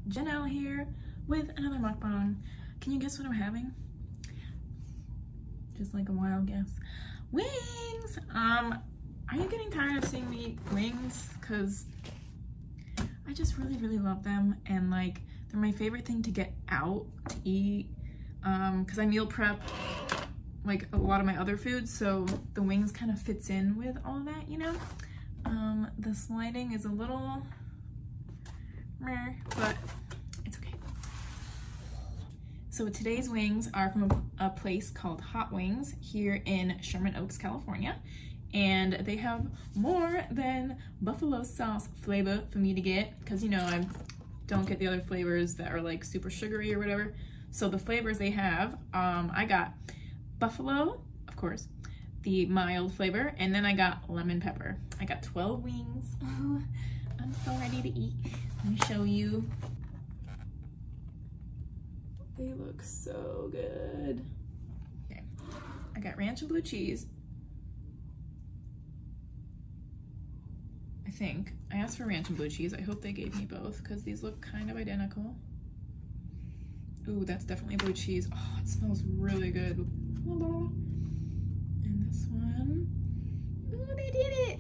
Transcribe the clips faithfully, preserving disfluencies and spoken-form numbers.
Jennelle here with another mukbang. Can you guess what I'm having? Just like a wild guess. Wings! Um, are you getting tired of seeing me eat wings? Cause I just really, really love them, and like they're my favorite thing to get out to eat. Um, cause I meal prep like a lot of my other foods, so the wings kind of fits in with all of that, you know? Um, the sliding is a little meh, but it's okay. So today's wings are from a, a place called Hot Wings here in Sherman Oaks, California. And they have more than buffalo sauce flavor for me to get, because you know, I don't get the other flavors that are like super sugary or whatever. So the flavors they have, um, I got buffalo, of course, the mild flavor, and then I got lemon pepper. I got twelve wings. Oh, I'm so ready to eat. Let me show you. They look so good. Okay, I got ranch and blue cheese. I think. I asked for ranch and blue cheese. I hope they gave me both because these look kind of identical. Ooh, that's definitely blue cheese. Oh, it smells really good. And this one. Ooh, they did it!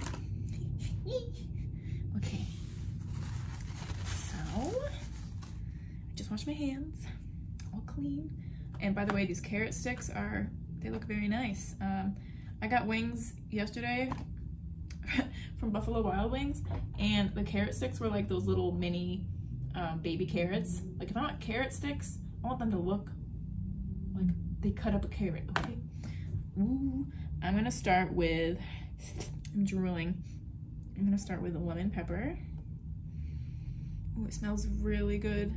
Okay. So, I just washed my hands. All clean. And by the way, these carrot sticks are, they look very nice. Um, I got wings yesterday from Buffalo Wild Wings, and the carrot sticks were like those little mini um, baby carrots. Like if I want carrot sticks, I want them to look like they cut up a carrot, okay? Ooh, I'm gonna start with, I'm drooling. I'm gonna start with the lemon pepper. Ooh, it smells really good.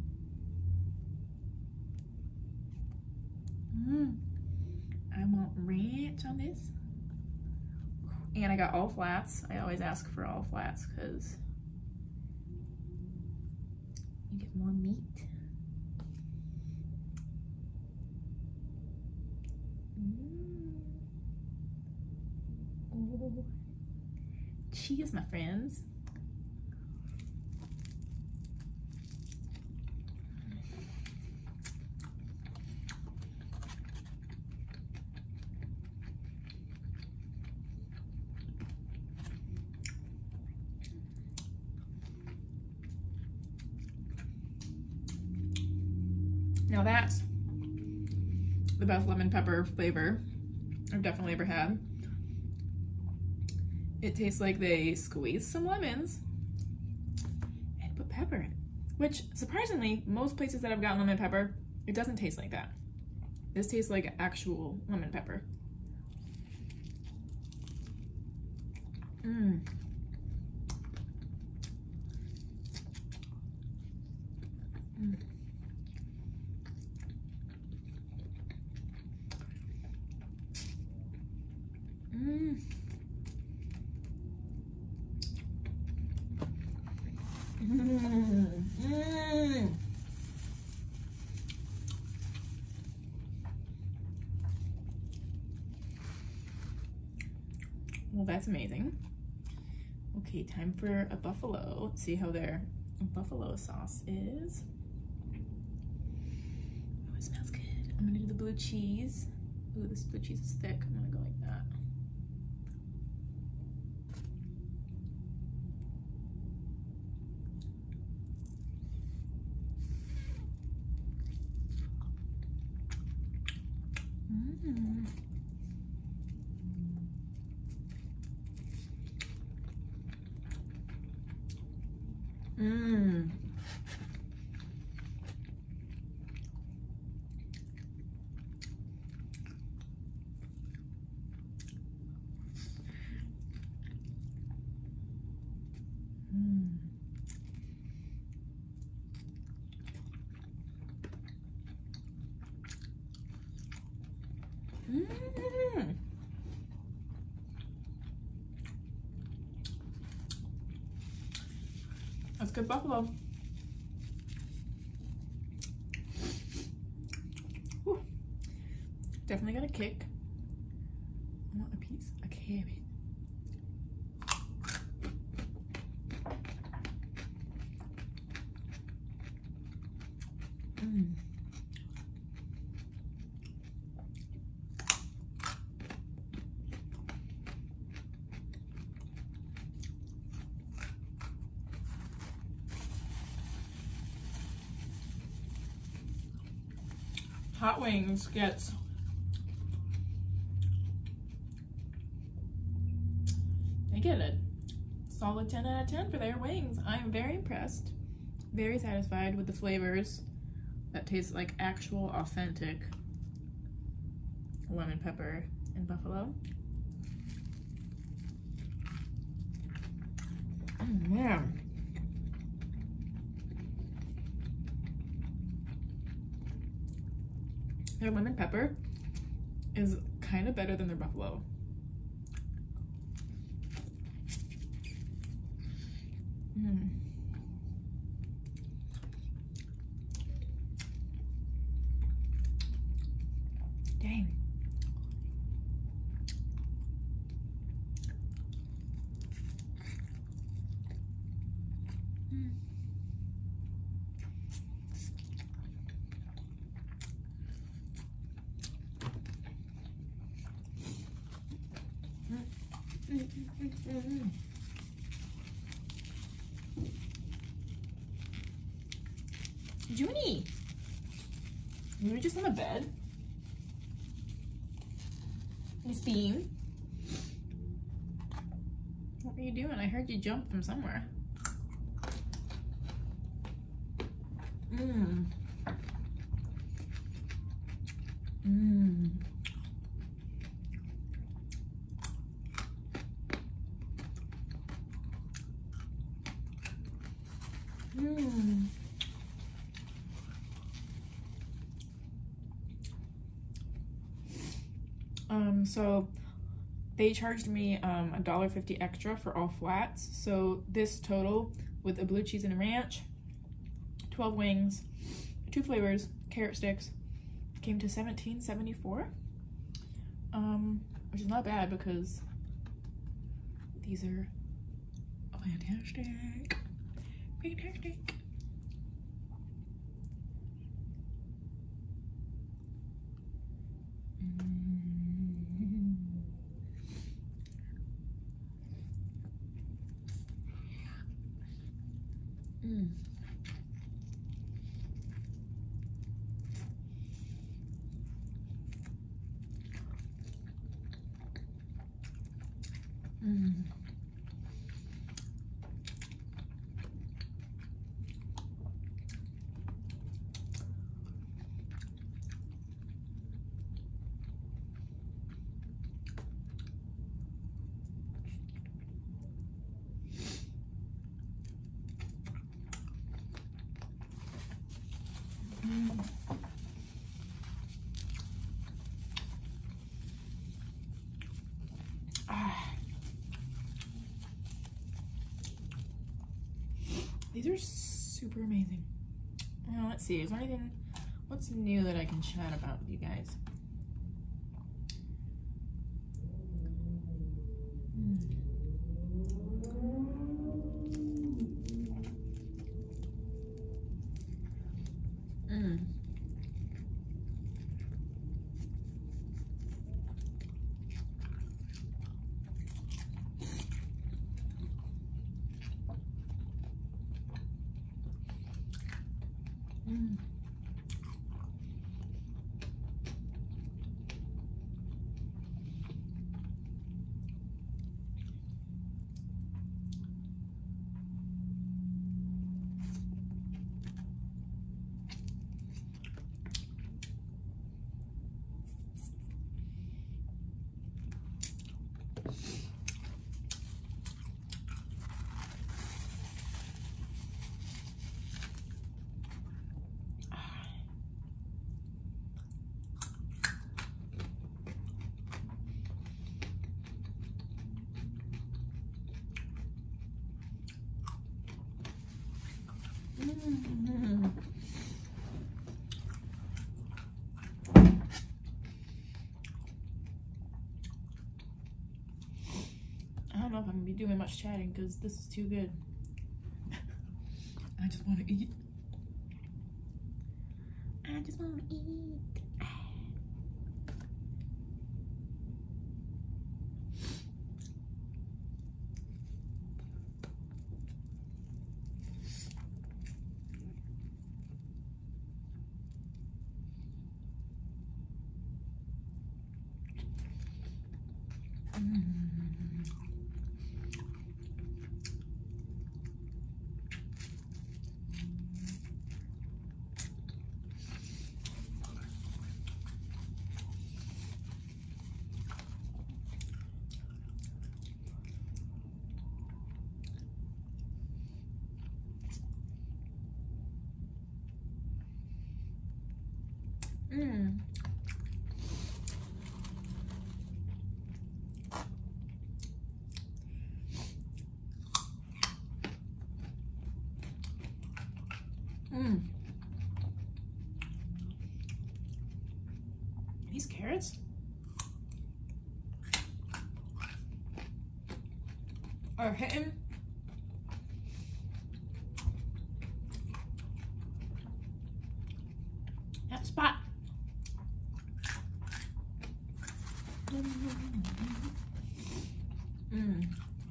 Mmm. I want ranch on this. And I got all flats. I always ask for all flats because you get more meat. Mm. Oh. Cheese, my friends. Now that's the best lemon pepper flavor I've definitely ever had. It tastes like they squeezed some lemons and put pepper in it, which surprisingly, most places that I've gotten lemon pepper, it doesn't taste like that. This tastes like actual lemon pepper. Mmm. Mm. Mm. Mm. Mm. Well, that's amazing. Okay, time for a buffalo. Let's see how their buffalo sauce is. Oh, it smells good. I'm gonna do the blue cheese. Ooh, this blue cheese is thick. I'm gonna go like that. Mmm. Mmm. Mmm. That's good buffalo. Whew. Definitely got a kick. I want a piece of carrot. Mm. Hot Wings gets they get a solid ten out of ten for their wings. I'm very impressed, very satisfied with the flavors that taste like actual authentic lemon pepper and buffalo. Oh man. Their lemon pepper is kind of better than their buffalo. Mm. Dang. Mm. Mm, mm, mm, mm. Junie, you were just on the bed. Miss Bean, what were you doing? I heard you jump from somewhere. Mmm. Mmm. Mmm. Um, so they charged me um, a dollar fifty extra for all flats. So this total with a blue cheese and a ranch, twelve wings, two flavors, carrot sticks, came to seventeen seventy-four. Um, which is not bad because these are fantastic. Fantastic. Mm. Mm. Mm. Ah. These are super amazing. Well, let's see, is there anything, what's new that I can chat about with you guys? Mm. Mm. Mm. Mm. I don't know if I'm gonna be doing much chatting because this is too good. I just want to eat. I just want to eat. Mm. Mm. Mm. These carrots are hitting that spot. Mm.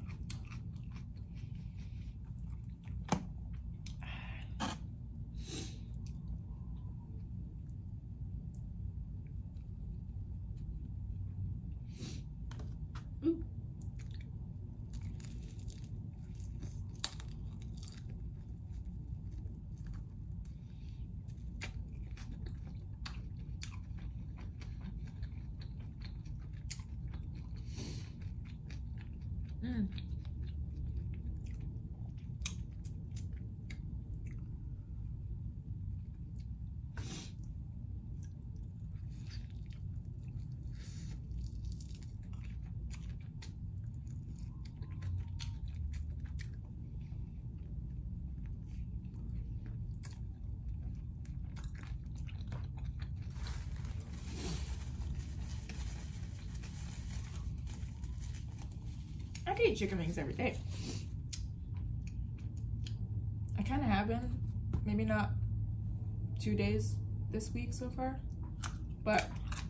Ooh. Mm. I could eat chicken wings every day. I kind of have been, maybe not two days this week so far, but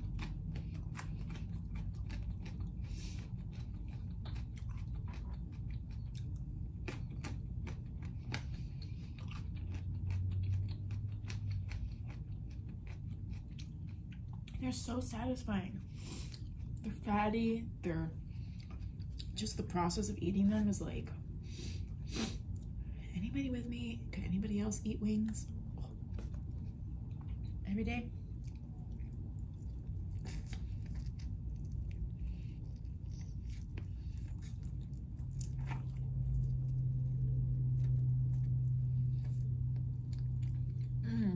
they're so satisfying. They're fatty, they're just the process of eating them is like, anybody with me? Could anybody else eat wings every day? Mm.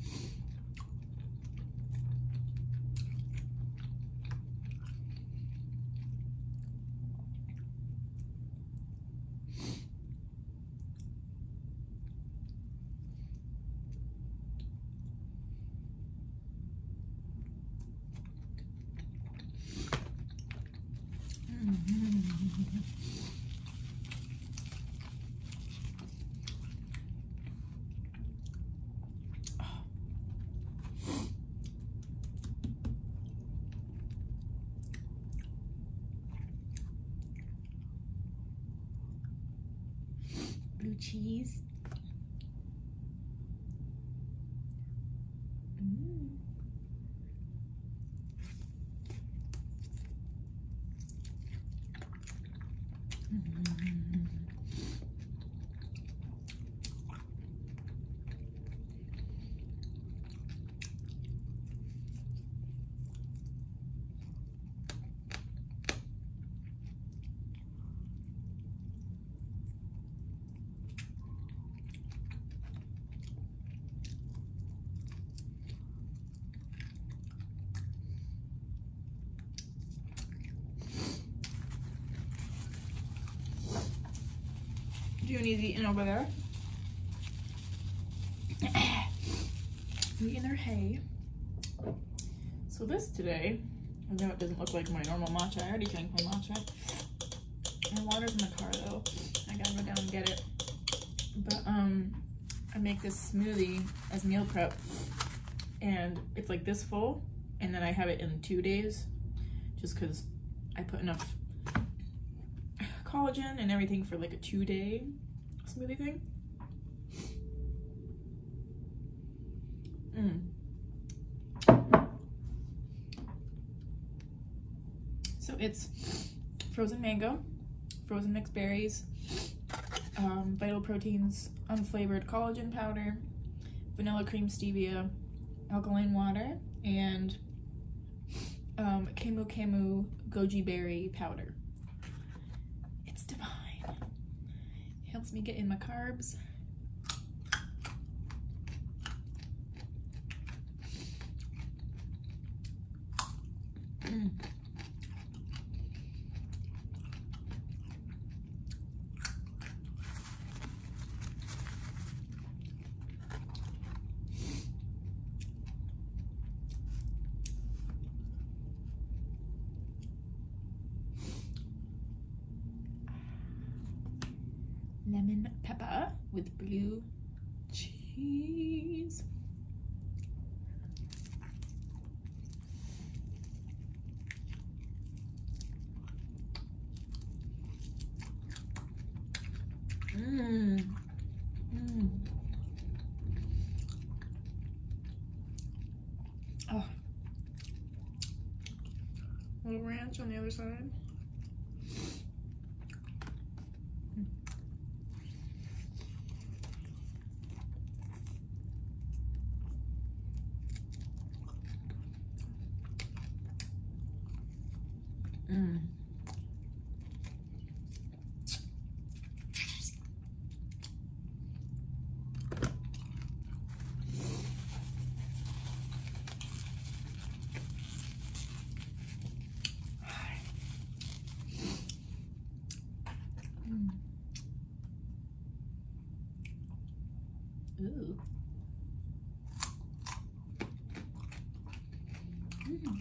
Blue cheese. Mm. Mm. Junie's eating over there. Eating her hay. So this today, I know it doesn't look like my normal matcha. I already drank my matcha. My water's in the car though. I gotta go down and get it. But um, I make this smoothie as meal prep, and it's like this full, and then I have it in two days just because I put enough collagen and everything for like a two day smoothie thing. Mm. So it's frozen mango, frozen mixed berries, um, vital proteins, unflavored collagen powder, vanilla cream stevia, alkaline water, and um, camu camu goji berry powder. It's divine. It helps me get in my carbs. Mm. Lemon pepper with blue cheese. Mmm. Mmm. Oh. A little ranch on the other side. Mm. Mm. Ooh. Mm.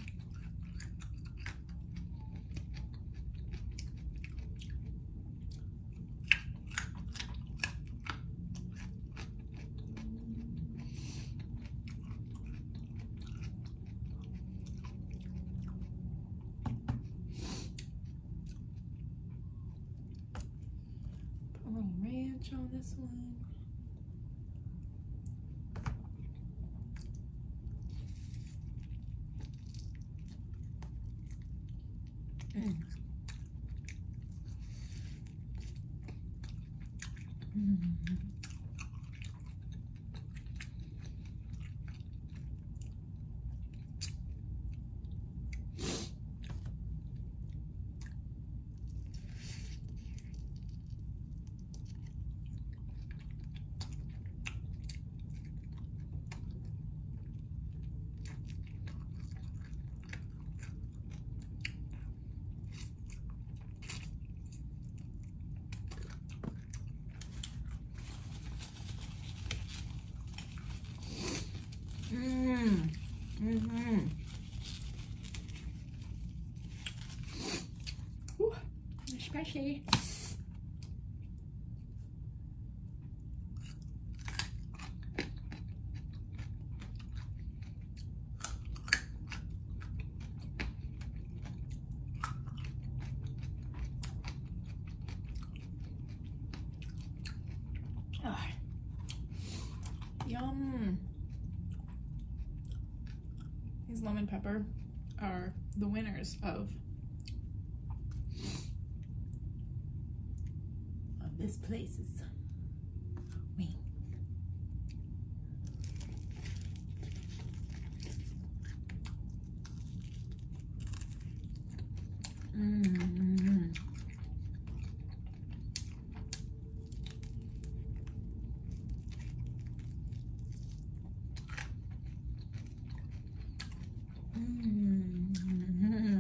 Put a little ranch on this one. Mm. Mm. Mmm. Mm-hmm. Ooh, spicy. Ah. Yum. These lemon pepper are the winners of, of this place's wings. Mm-hmm. Mm-hmm.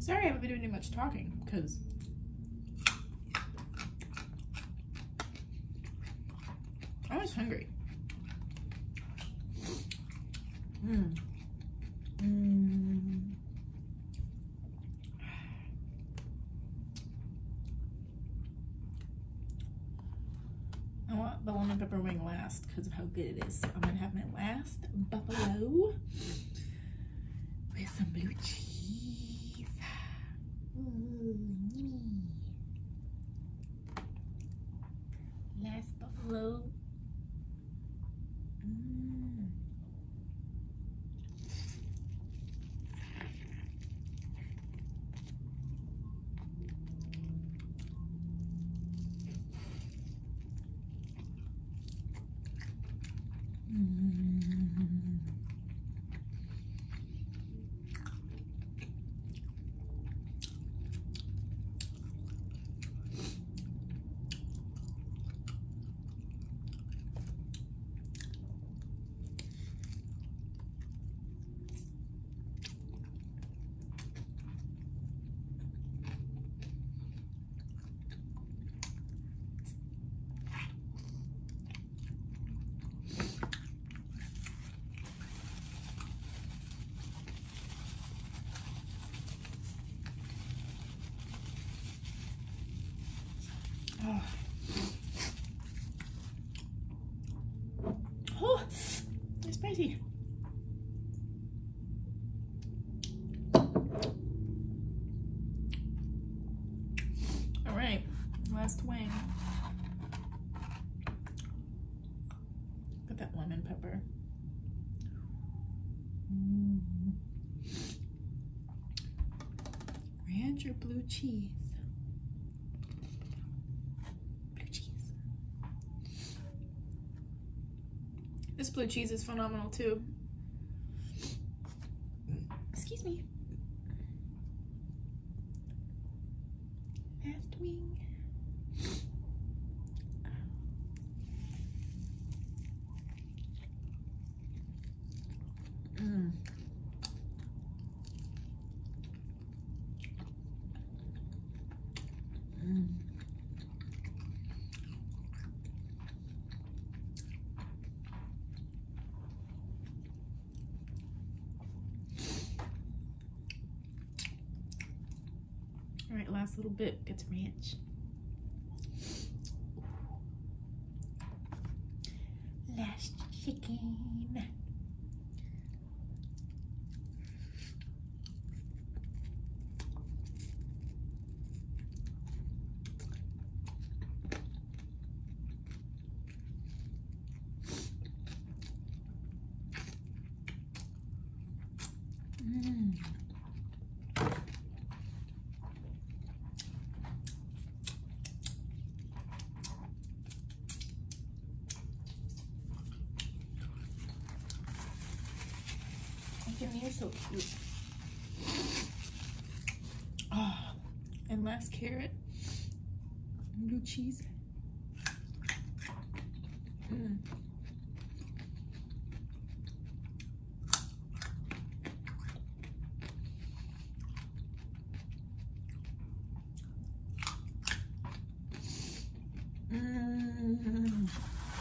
Sorry I haven't been doing much talking, because I was hungry. Mmm. Mmm. I want the lemon pepper wing last because of how good it is. So I'm gonna have my last buffalo with some blue cheese. Ooh, yummy. Last buffalo. Mm. Mm. Oh. Oh, it's spicy. All right, last wing. Got that lemon pepper. Mm. Ranch or blue cheese? This blue cheese is phenomenal too. Excuse me. Last wing. Mm. Mm. All right, last little bit gets ranch. Last chicken. Mm. You're so cute. Oh, and last carrot, blue cheese. Mm. Mm.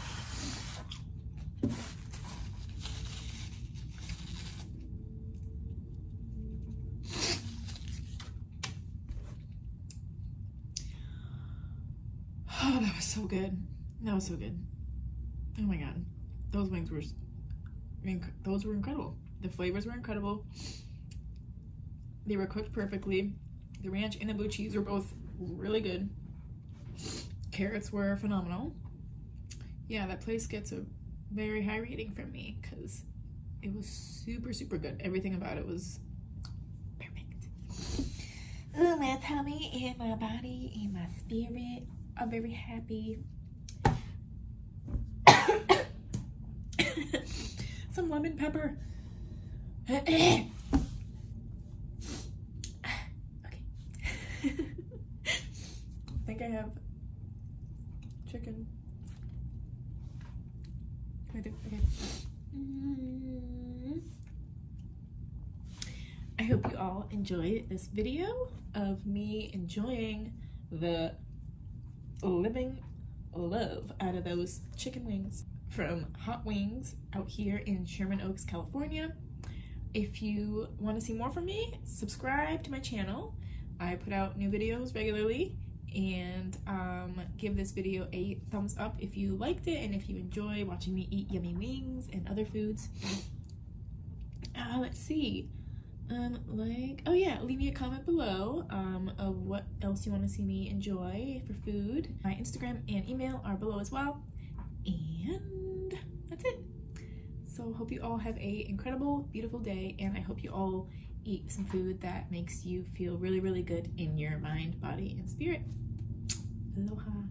Oh, that was so good. That was so good. Oh my god, those wings were, those were incredible. The flavors were incredible. They were cooked perfectly. The ranch and the blue cheese were both really good. Carrots were phenomenal. Yeah, that place gets a very high rating from me because it was super, super good. Everything about it was perfect. Oh, my tummy and my body and my spirit are very happy. Some lemon pepper. Okay. I think I have chicken. I think, okay. Mm. I hope you all enjoyed this video of me enjoying the living love out of those chicken wings from Hot Wings out here in Sherman Oaks, California. If you want to see more from me, subscribe to my channel. I put out new videos regularly, and um, give this video a thumbs up if you liked it and if you enjoy watching me eat yummy wings and other foods. Uh, let's see. Um, like, oh yeah, leave me a comment below um, of what else you want to see me enjoy for food. My Instagram and email are below as well. And that's it. So hope you all have a incredible, beautiful day, and I hope you all eat some food that makes you feel really, really good in your mind, body, and spirit. Aloha.